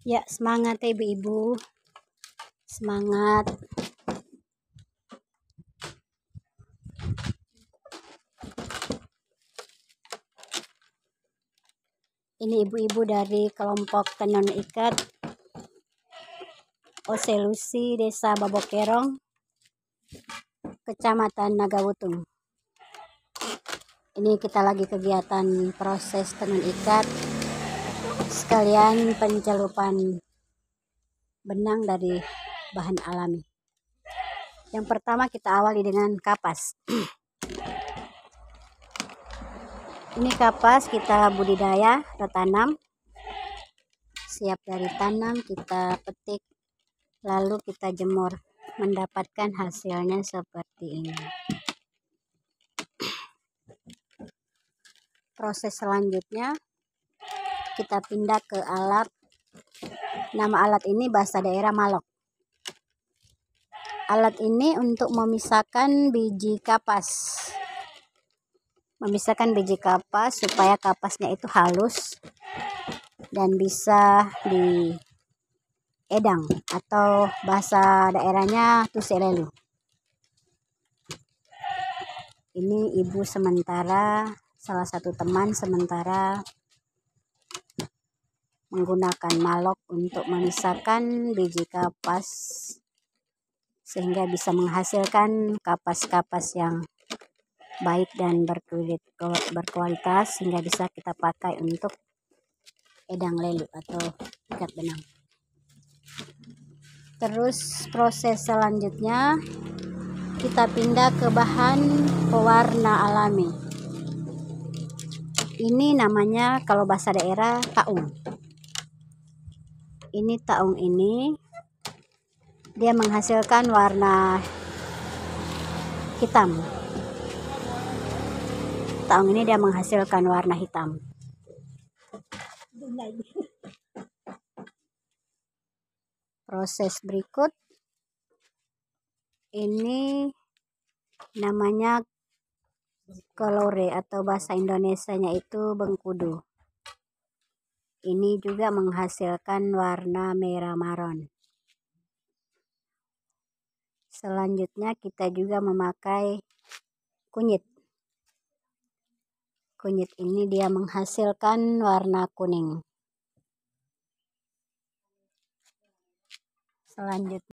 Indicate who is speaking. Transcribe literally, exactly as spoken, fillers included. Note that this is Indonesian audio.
Speaker 1: Ya, semangat ya ibu-ibu. Semangat. Ini ibu-ibu dari kelompok tenun ikat Oselusi Desa Babokerong, Kecamatan Nagawutung. Ini kita lagi kegiatan proses tenun ikat sekalian pencelupan benang dari bahan alami. Yang pertama kita awali dengan kapas. Ini kapas kita budidaya atau tanam. Siap dari tanam kita petik, lalu kita jemur, mendapatkan hasilnya seperti ini. Proses selanjutnya kita pindah ke alat. Nama alat ini bahasa daerah malok. Alat ini untuk memisahkan biji kapas. Memisahkan biji kapas supaya kapasnya itu halus dan bisa diedang atau bahasa daerahnya tuselelu. Ini ibu sementara, salah satu teman sementara menggunakan malok untuk memisahkan biji kapas sehingga bisa menghasilkan kapas-kapas yang baik dan berkualitas sehingga bisa kita pakai untuk edang lelu atau ikat benang. Terus proses selanjutnya kita pindah ke bahan pewarna alami. Ini namanya kalau bahasa daerah taung. Ini taung ini dia menghasilkan warna hitam. Taung ini dia menghasilkan warna hitam. Proses berikut ini namanya kolore atau bahasa Indonesianya itu bengkudu. Ini juga menghasilkan warna merah maron. Selanjutnya kita juga memakai kunyit. Kunyit ini dia menghasilkan warna kuning. Selanjutnya